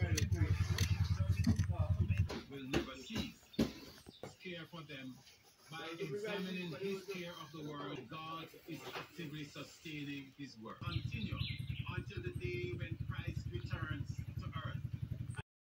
will never cease. Care for them by examining his care of the world. God is actively sustaining his work. Continue